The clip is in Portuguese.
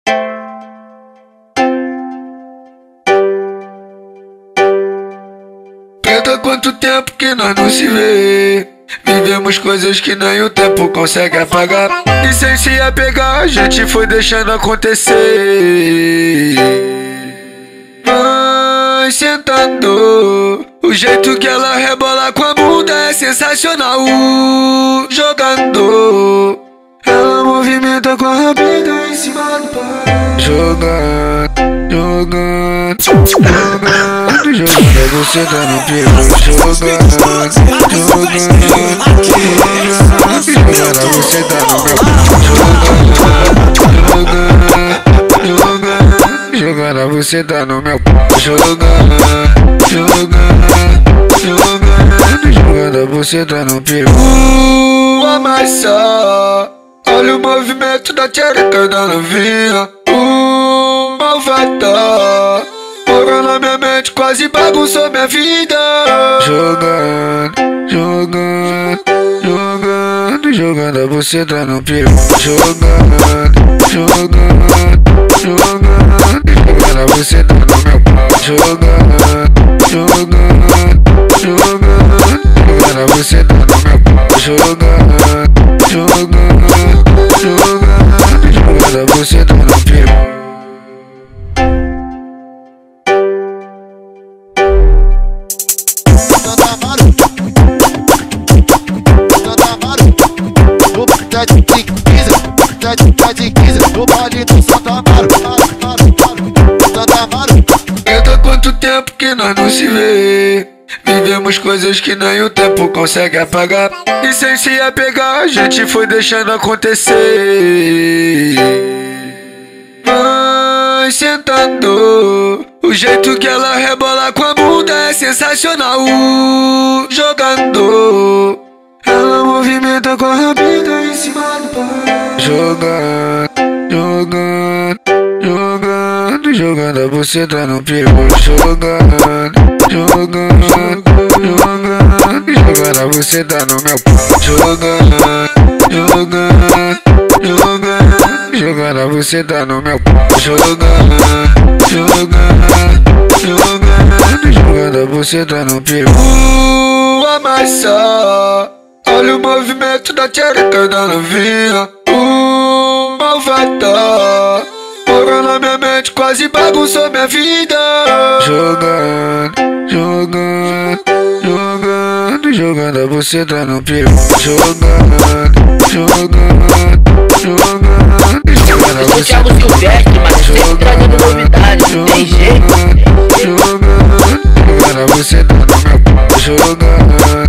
Preta, quanto tempo que nós não se vê. Vivemos coisas que nem o tempo consegue apagar. E sem se apegar, a gente foi deixando acontecer. Vai sentando, o jeito que ela rebola com a bunda é sensacional. Jogando, ela movimenta com a rabeta em cima do pau. Jogando, jogando, jogando, jogando, você tá no pico. Jogando, jogando, jogando, você tá no meu pau. Jogando, você tá no meu pau. Jogando, jogando, jogando, jogando, você tá no pico. Amassa, olha o movimento da tchereca da novinha. Malvada, morou na minha mente, quase bagunçou minha vida. Jogando, jogando, jogando, jogando, você tá no pico. Jogando, jogando, jogando, jogando, você tá no meu pau. Jogando, jogando, jogando, jogando, você tá no meu pau. Jogando, jogando, jogando, jogando, você tá no pico. Preta, quanto tempo que nós não se vê. Vivemos coisas que nem o tempo consegue apagar. E sem se apegar, a gente foi deixando acontecer. Vai sentando, o jeito que ela rebola com a bunda é sensacional. Jogando, ela movimenta com a rabeta em cima do pau. Jogando, jogando, jogando, jogando, você tá no pico. Jogando, jogando, jogando, jogando, você tá no meu pau. Jogando, jogando, jogando, jogando, você tá no meu pau. Jogando, jogando, jogando, jogando, você tá no pico. Amassa, olha o movimento da tchereca da novinha. Malvada, morou na minha mente, quase bagunçou minha vida. Jogando, jogando, jogando, jogando, você tá no pico. Jogando, jogando, jogando, jogando, Eu sou o Thiago Silvestre, mas sempre trazendo novidades, não tem jeito. Jogando, jogando, você tá no meu pau. Jogando.